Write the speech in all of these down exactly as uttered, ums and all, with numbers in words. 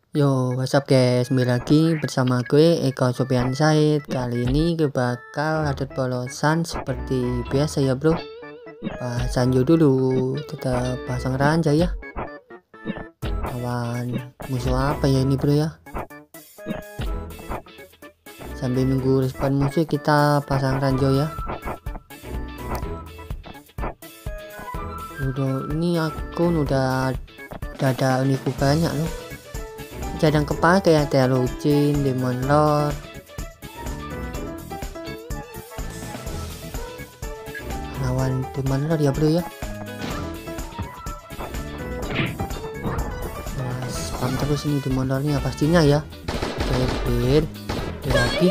Yo, what's up guys, kembali lagi bersama gue Eko Sofian Said. Kali ini gue bakal adat polosan seperti biasa ya bro. Pasang dulu, tetap pasang ranjau ya. Lawan musuh apa ya ini bro ya. Sambil nunggu respawn musuh kita pasang ranjau ya. Udah, ini akun udah, udah ada uniku banyak loh. Jarang kepake ya, Telucin, Demon Lord. Lawan Demon Lord ya bro ya. Nah, spam terus ini Demon Lordnya pastinya ya. Bebir lagi.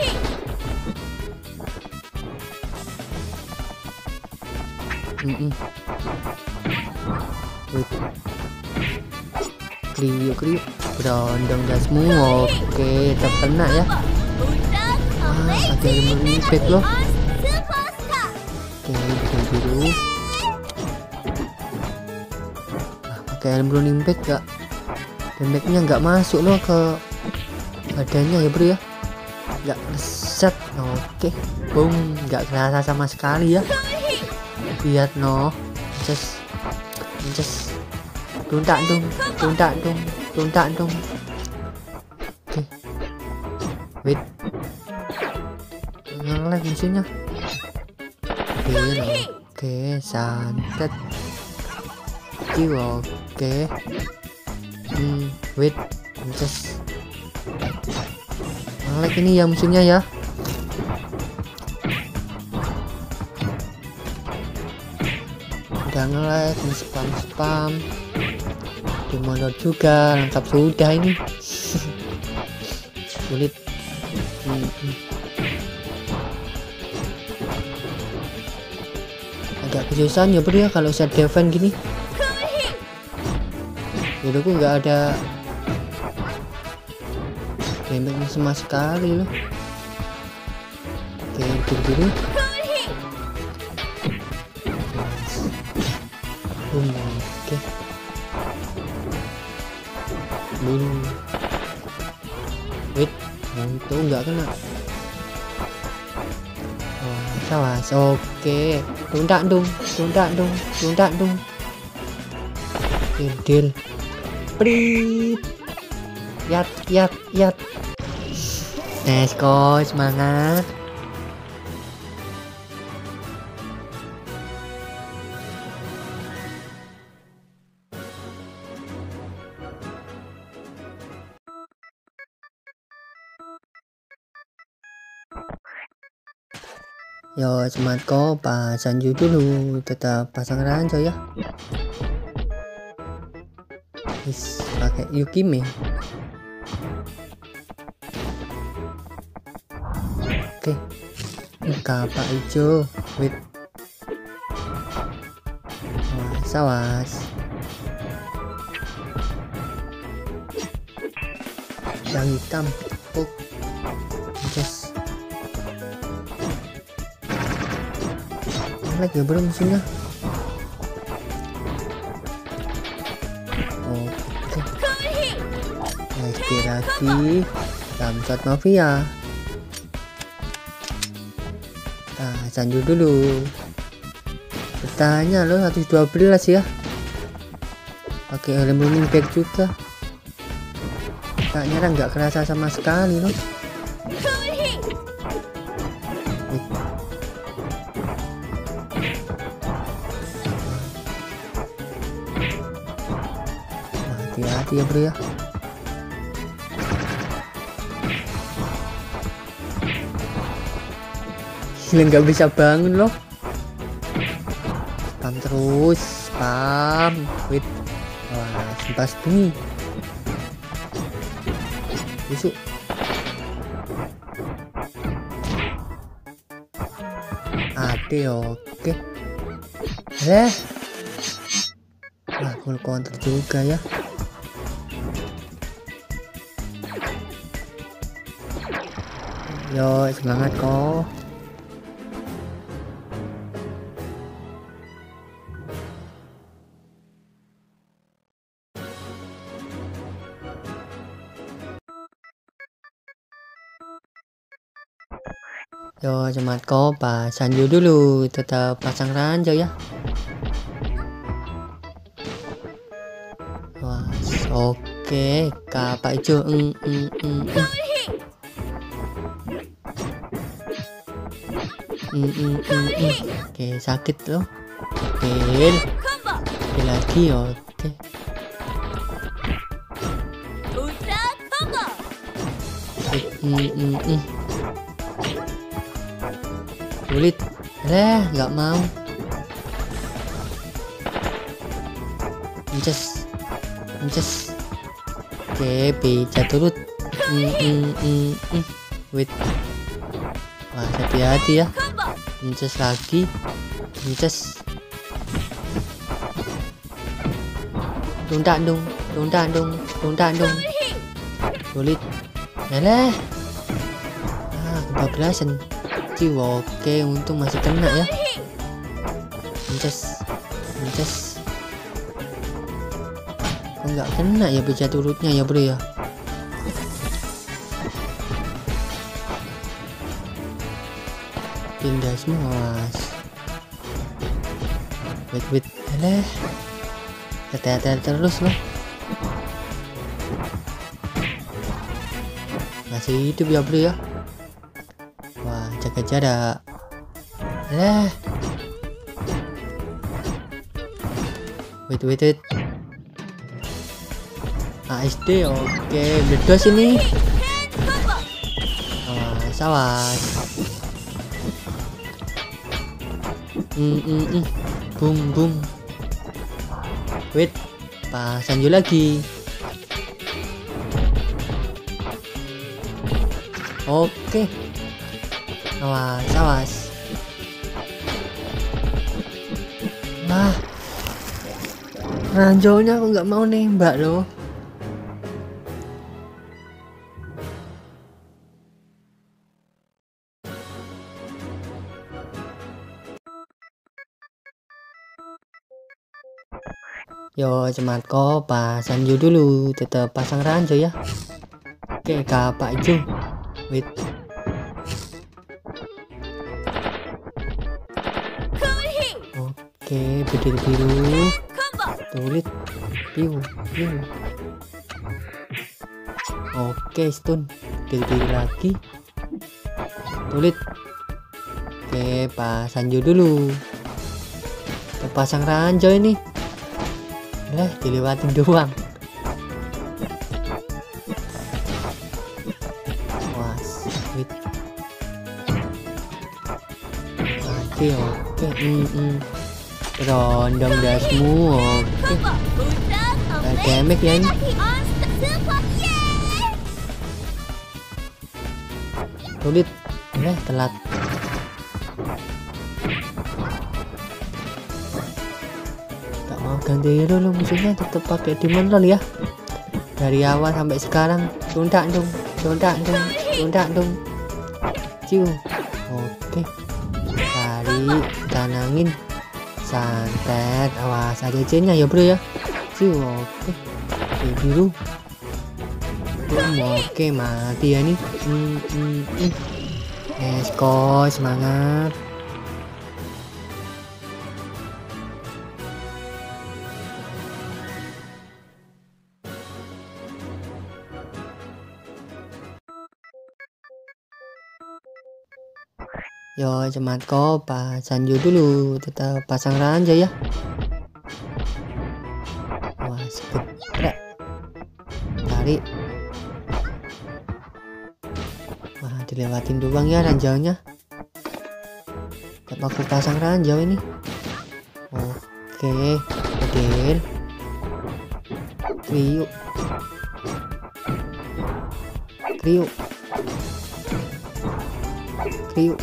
Mm -mm. Wait. Kriuk kriuk berondong dasmu. Oke, terkena ya. Ah, ada yang melimpet loh. Oke, bikin dulu. Nah, pakai helm running back gak, damage-nya nggak masuk loh ke badannya ya bro ya, nggak reset. Oke, boom, nggak kerasa sama sekali ya. Lihat no, just just tuntak dong, tuntak dong, tuntak dong. Oke, wait, ngelag musuhnya. Oke, oke, santet. Oke, hmm, wait, just ngelag ini ya musuhnya ya. Udah ngelag, spam spam. Demon Lord juga lengkap sudah ini. Sulit. Hmm, hmm. Agak kesusahan ya bro ya kalau set defense gini. Hidupku nggak ada damage sama sekali loh. Oke, bikin dulu. Boom, oke. Dulu. Wait, untung nggak kena. Oh, sawas. Oke, tuntak dong, tuntak dong, tuntak dong. Deal, deal. Prit. Yat, yat, yat. Let's go, semangat. Yo, semangat kok, pasang dulu, tetap pasang ranjau ya. Is pakai Yukime. Oke, kapak hijau, wait. Awas, awas. Yang hitam, oh, just lagi ya bro musuhnya. Oke, nice lagi Samsat Mafia. Nah, sanjur dulu, bertanya loh seratus dua belas ya, pakai helm running back juga. Kak nyerang nggak kerasa sama sekali loh. Hati-hati ya bro ya. Gila, nggak bisa bangun loh. Spam terus, spam. Wait, wah, sempas bunyi. Busuk. Ade, oke. Eh, wah, full counter juga ya. Yo, semangat kok. Yo Smart Copa Sanju dulu, tetap pasang ranjau ya. Wah, oke, kapak hijau. Mm, mm, mm, mm. Mm, mm, mm, mm. Oke, sakit loh. Oke, oke lagi, oke. Mm, mm, mm. Sulit, eh nggak mau. Inces, inces. Oke, bisa turut. Mm, mm, mm, mm. Wait. Wah, hati-hati ya. Inces lagi, inces. Tunda dong, tunda dong, tunda dong. Sulit. Alah. Ah, kebablasan. Ciu, oke, untung masih kena ya. Inces, inces. Kok nggak kena ya bija turutnya ya bro ya. Pindah semua. Wait wait, alah. Hati-hati terus loh. Masih hidup ya bro ya. Wah, jaga jarak. Alah. Wait wait wait. A S D, oke, meledos ini. Awas, awas. Hmm, hmm, hmm. Boom, boom. Wait, Pak Sanju lagi. Oke. Awas, awas. Nah, ranjaunya aku nggak mau nembak loh. Yo Smart Copa Sanju dulu, tetap pasang ranjau ya. Oke, kapak hijau. Wait. Oke, biru-biru. Tulit. Piu, piu. Oke, stun. Biru-biru lagi. Tulit. Oke, Pak Sanju dulu. Tetap pasang ranjau ini. Lah, dilewatin doang. Wah, sweet. Oke, oke. Mm -mm. Rondong dasmu. Oke. Ada damage ya ini. Sulit. Eh, telat. Ganti hero lo, musuhnya tetap pakai demon roll ya. Dari awal sampai sekarang. Tunda dong, tunda dong, tunda dong. Ciu. Oke. Tarik, tanangin. Santet. Awas ada C-nya ya bro ya. Ciu. Oke. Oke, biru. Oke, mati ya nih. Hmm, hmm, hmm. Let's go, semangat. Yo Smart Copa Sanju dulu, tetap pasang ranjau ya. Wah, segeprek. Tarik. Wah, dilewatin doang ya ranjaunya. Tetap aku pasang ranjau ini. Oke, Adel. Kriuk. Kriuk. Kriuk.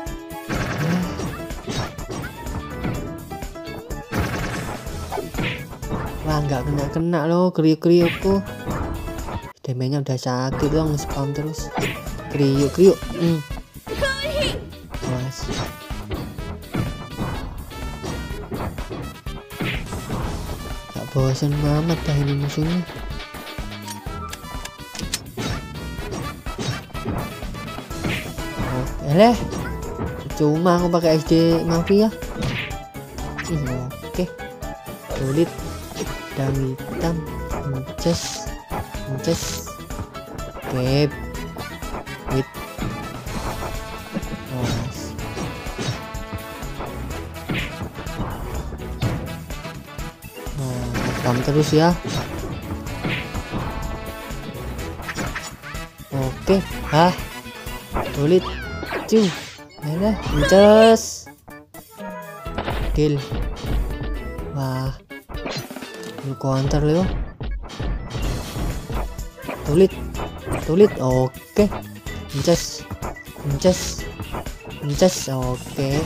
Wah, nggak kena-kena loh kriuk-kriukku. Damage-nya udah sakit dong, spam terus. Kriuk-kriuk. Hmm. Mas. Gak bosan banget dah ini musuhnya. Oh, eleh. Cuma aku pakai S D mafia. Hmm, oke. Sulit. Dan hitam. Just. Just. Oke. Wait. Awas. Nah, rekam terus ya. Oke. Ah. Sulit. Cuy. Mana? Just. Kill. Wah. Full counter loh. Sulit. Sulit. Oke. Just. Just. Just. Oke.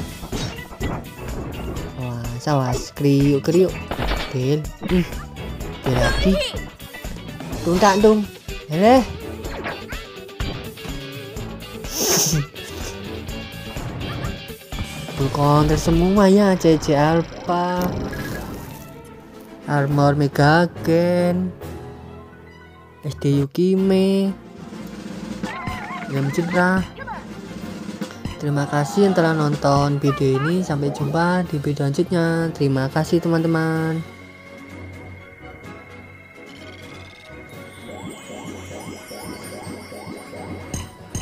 Wah, sawas. Kriuk kriuk. Kill. Hmm. Kill lagi. Tung tak tung. Hele. Full counter semua ya. C C Alpha, Armor Mega Gen, S D Yukime, Game Cerah. Terima kasih yang telah nonton video ini. Sampai jumpa di video selanjutnya. Terima kasih teman-teman.